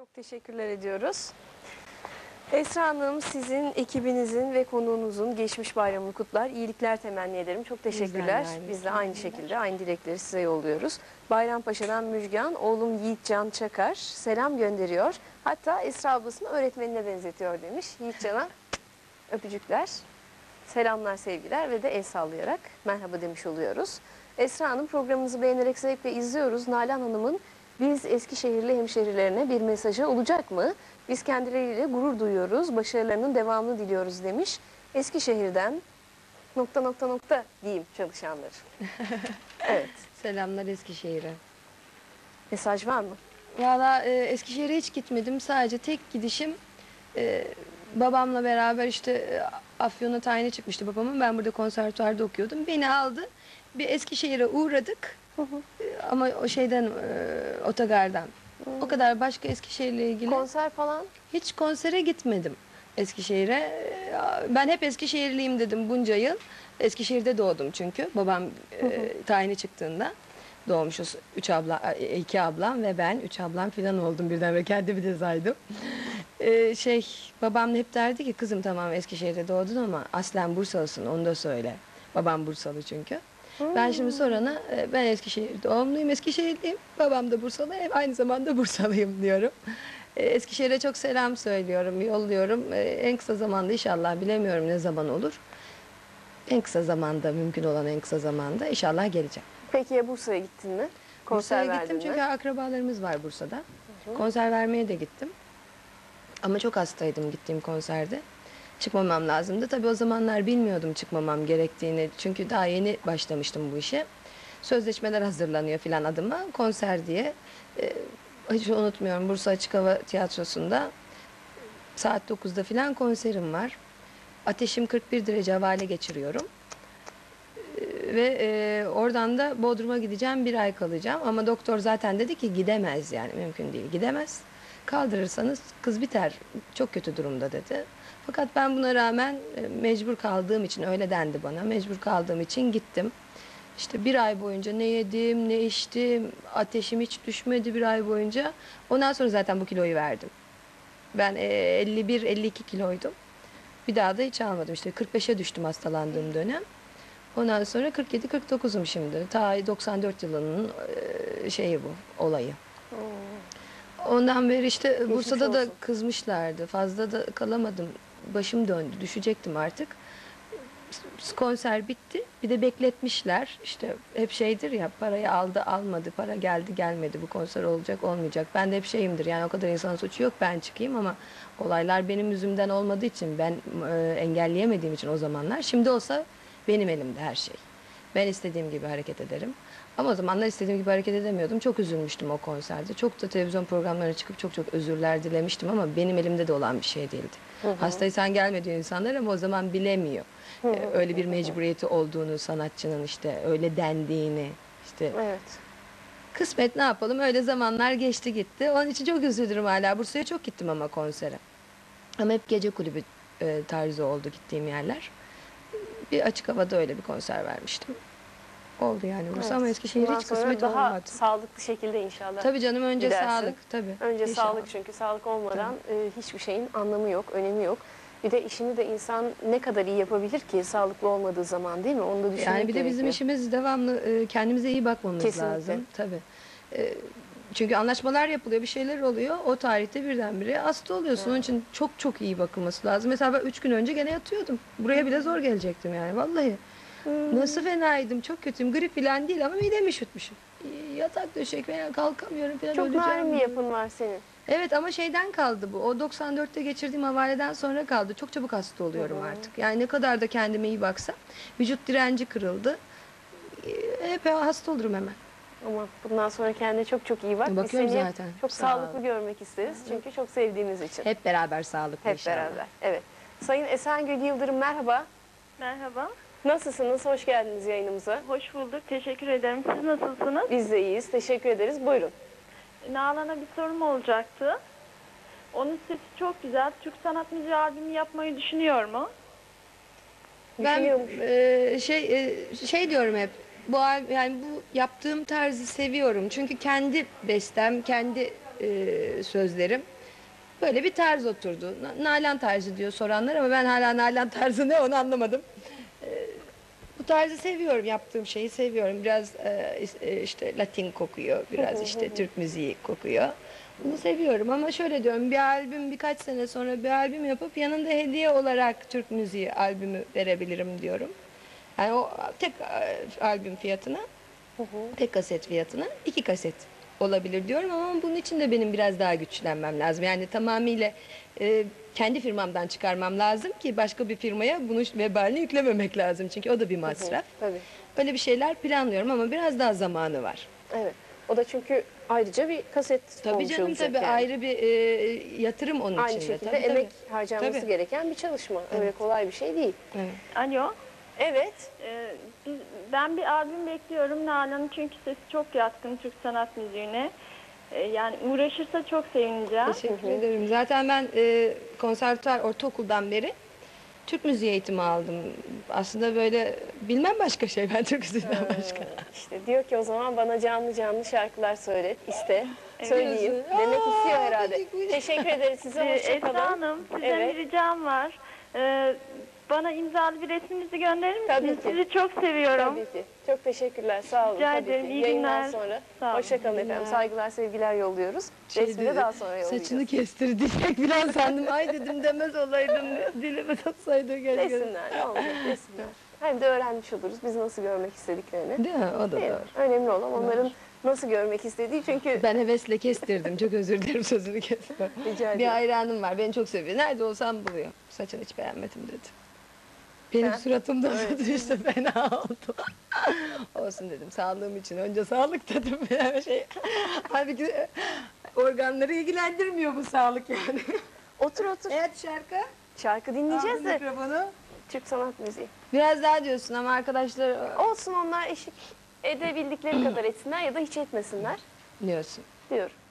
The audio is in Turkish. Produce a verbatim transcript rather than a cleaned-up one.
Çok teşekkürler ediyoruz. Esra Hanım, sizin ekibinizin ve konuğunuzun geçmiş bayramını kutlar. İyilikler temenni ederim. Çok teşekkürler. aynı Biz de aynı şekilde aynı dilekleri size yolluyoruz. Bayrampaşa'dan Müjgan, oğlum Yiğitcan Çakar selam gönderiyor. Hatta Esra ablasını öğretmenine benzetiyor demiş. Yiğitcan'a öpücükler, selamlar, sevgiler ve de el sallayarak merhaba demiş oluyoruz. Esra Hanım, programınızı beğenerek zevkle izliyoruz. Nalan Hanım'ın biz Eskişehirli hemşehrilerine bir mesajı olacak mı? Biz kendileriyle gurur duyuyoruz, başarılarının devamını diliyoruz demiş. Eskişehir'den nokta nokta nokta diyeyim çalışanları. Evet. Selamlar Eskişehir'e. Mesaj var mı? Valla e, Eskişehir'e hiç gitmedim. Sadece tek gidişim e, babamla beraber işte e, Afyon'a tayini çıkmıştı babamın. Ben burada konservatuvarda okuyordum. Beni aldı. Bir Eskişehir'e uğradık. Hı hı. E, ama o şeyden e, otogardan. Hı. O kadar başka Eskişehir'le ilgili. Konser falan? Hiç konsere gitmedim Eskişehir'e. E, Ben hep Eskişehirliyim dedim bunca yıl. Eskişehir'de doğdum çünkü. Babam e, tayini çıktığında doğmuşuz. Üç abla, e, iki ablam ve ben. Üç ablam falan oldum birden ve kendimi de saydım. E, şey, babam hep derdi ki kızım tamam Eskişehir'de doğdun ama aslen Bursalısın onu da söyle. Babam Bursalı çünkü. Ben şimdi sorana e, ben Eskişehir doğumluyum, Eskişehirliyim. Babam da Bursalı, hep aynı zamanda Bursalıyım diyorum. E, Eskişehir'e çok selam söylüyorum, yolluyorum. E, en kısa zamanda inşallah, bilemiyorum ne zaman olur. En kısa zamanda, mümkün olan en kısa zamanda inşallah geleceğim. Peki ya Bursa'ya gittin mi? Konser Bursa'ya verdin gittim mi? çünkü akrabalarımız var Bursa'da. Hı. Konser vermeye de gittim. Ama çok hastaydım gittiğim konserde. Çıkmamam lazımdı. Tabii o zamanlar bilmiyordum çıkmamam gerektiğini. Çünkü daha yeni başlamıştım bu işe. Sözleşmeler hazırlanıyor filan adıma. Konser diye. Ee, hiç unutmuyorum, Bursa Açık Hava Tiyatrosu'nda saat dokuzda filan konserim var. Ateşim kırk bir derece, havale geçiriyorum. Ee, ve e, oradan da Bodrum'a gideceğim, bir ay kalacağım. Ama doktor zaten dedi ki gidemez, yani mümkün değil, gidemez. Kaldırırsanız kız biter, çok kötü durumda dedi. Fakat ben buna rağmen e, mecbur kaldığım için, öyle dendi bana, mecbur kaldığım için gittim. İşte bir ay boyunca ne yedim ne içtim, ateşim hiç düşmedi bir ay boyunca. Ondan sonra zaten bu kiloyu verdim. Ben e, elli bir elli iki kiloydum. Bir daha da hiç almadım. İşte kırk beşe düştüm hastalandığım dönem. Ondan sonra kırk yedi kırk dokuzum şimdi. Ta doksan dört yılının e, şeyi bu, olayı. Ondan beri işte Geçmiş Bursa'da da olsun. kızmışlardı. Fazla da kalamadım. Başım döndü. Düşecektim artık. Konser bitti. Bir de bekletmişler. İşte hep şeydir ya, parayı aldı almadı, para geldi gelmedi, bu konser olacak olmayacak. Ben de hep şeyimdir yani, o kadar insan suçu yok, ben çıkayım ama olaylar benim yüzümden olmadığı için, ben e, engelleyemediğim için o zamanlar. Şimdi olsa benim elimde her şey. Ben istediğim gibi hareket ederim. Ama o zamanlar istediğim gibi hareket edemiyordum. Çok üzülmüştüm o konserde. Çok da televizyon programlarına çıkıp çok çok özürler dilemiştim ama benim elimde de olan bir şey değildi. Hı hı. Hastaysan gelme diyor insanlar ama o zaman bilemiyor. Hı hı. Ee, öyle bir mecburiyeti olduğunu, sanatçının işte öyle dendiğini. İşte Evet. kısmet, ne yapalım, öyle zamanlar geçti gitti. Onun için çok üzülürüm hala. Bursa'ya çok gittim ama konsere. Ama hep gece kulübü e, tarzı oldu gittiğim yerler. Bir açık havada öyle bir konser vermiştim. Oldu yani Bursa, Evet. ama Eskişehir Bundan hiç sonra kısmet daha olmadı. sağlıklı şekilde inşallah. Tabii canım, önce gidersin. sağlık tabii. Önce İnşallah. sağlık, çünkü sağlık olmadan e, hiçbir şeyin anlamı yok, önemi yok. Bir de işini de insan ne kadar iyi yapabilir ki sağlıklı olmadığı zaman, değil mi? Onu da düşünmek Yani bir de bizim gerekiyor. işimiz devamlı e, kendimize iyi bakmamız Kesinlikle. lazım. Tabii. E, çünkü anlaşmalar yapılıyor, bir şeyler oluyor. O tarihte birdenbire hasta oluyorsun. Onun için çok çok iyi bakılması lazım. Mesela ben üç gün önce gene yatıyordum. Buraya bile zor gelecektim yani vallahi. Hmm. Nasıl fenaydım, çok kötüyüm. Grip falan değil ama midemi üşütmüşüm. Yatak döşek falan, kalkamıyorum falan, Çok öleceğim. narin bir yapın var senin. Evet ama şeyden kaldı bu. O doksan dörtte geçirdiğim havaleden sonra kaldı. Çok çabuk hasta oluyorum Hı hı. artık. Yani ne kadar da kendime iyi baksam. Vücut direnci kırıldı. Ee, Hep hasta olurum hemen. Ama bundan sonra kendine çok çok iyi bak. Biz Bakıyorum seni zaten. çok Sağ sağlıklı ol. görmek isteriz. Çünkü çok sevdiğimiz için. Hep beraber sağlıklı Hep inşallah. beraber. Evet. Sayın Esengül Yıldırım, merhaba. Merhaba, Nasılsınız? Hoş geldiniz yayınımıza. hoş bulduk. Teşekkür ederim. Siz nasılsınız? Biz de iyiyiz. Teşekkür ederiz. Buyurun. Nalan'a bir sorum olacaktı. Onun sesi çok güzel. Türk sanat müziği albümü yapmayı düşünüyor mu? Ben Düşünüyormuş. e, şey e, şey diyorum hep. Bu al- yani bu yaptığım tarzı seviyorum. Çünkü kendi bestem, kendi e, sözlerim. Böyle bir tarz oturdu. Na- Nalan tarzı diyor soranlar ama ben hala Nalan tarzı ne onu anlamadım. E, bu tarzı seviyorum, yaptığım şeyi seviyorum. Biraz e, is- e, işte Latin kokuyor, biraz işte Türk müziği kokuyor. Bunu seviyorum ama şöyle diyorum, bir albüm birkaç sene sonra bir albüm yapıp yanında hediye olarak Türk müziği albümü verebilirim diyorum. Yani o tek e, albüm fiyatına, tek kaset fiyatına iki kaset olabilir diyorum ama bunun için de benim biraz daha güçlenmem lazım. Yani tamamıyla e, kendi firmamdan çıkarmam lazım ki başka bir firmaya bunun vebalini yüklememek lazım. Çünkü o da bir masraf. Tabii. Öyle bir şeyler planlıyorum ama biraz daha zamanı var. Evet. O da çünkü ayrıca bir kaset Tabii olmuş canım, olacak tabii yani. ayrı bir e, yatırım onun Aynı içinde. şekilde Tabii, tabii. emek harcanması Tabii. gereken bir çalışma. Öyle kolay bir şey değil. Evet. Alo. Evet. Ee, biz, ben bir albüm bekliyorum Nalan'ın çünkü sesi çok yatkın Türk sanat müziğine. Ee, yani uğraşırsa çok sevineceğim. Teşekkür ederim. Zaten ben e, konservatuar ortaokuldan beri Türk müziği eğitimi aldım. Aslında böyle bilmem başka şey ben Türk müziğinden başka. İşte diyor ki o zaman bana canlı canlı şarkılar söylet, iste, söyleyeyim. Diyorsun. Demek Aa, istiyor herhalde. teşekkür- Teşekkür ederiz size. Ee, Hoşçakalın. Esra Hanım sizden Evet. bir ricam var. Ee, bana imzalı bir resminizi gönderir misiniz? Tabii ki. Sizi çok seviyorum. Tabii ki. Çok teşekkürler. Sağ olun. Rica Tabii ederim. ki. İyi Yayından günler. sonra. Sağ olun. Hoşçakalın İyi efendim. günler. Saygılar, sevgiler yolluyoruz. Şeydi, Resmini daha sonra yollayacağız. Saçını kestir diyecek falan sandım. Ay dedim demez olaydım. Dilime tutsaydı keşke. Desinler. Ne olacak? Desinler. Hem de öğrenmiş oluruz biz nasıl görmek istediklerini. Değil mi? O da Değil mi? doğru. Önemli olan onların nasıl görmek istediği çünkü Ben hevesle kestirdim. Çok özür dilerim sözünü kestim. rica Bir ederim. hayranım var. Beni çok seviyor. Nerede olsam buluyor. Saçını hiç beğenmedim dedi. Benim Ha, suratımda evet. işte fena oldu. Olsun dedim. Sağlığım için. Önce sağlık dedim. Yani şey, halbuki organları ilgilendirmiyor bu sağlık yani. Otur otur. Evet şarkı. Şarkı dinleyeceğiz Aldım de mikrofonu. Türk sanat müziği. Biraz daha diyorsun ama arkadaşlar Olsun onlar eşlik edebildikleri kadar etsinler ya da hiç etmesinler diyorsun. diyorum.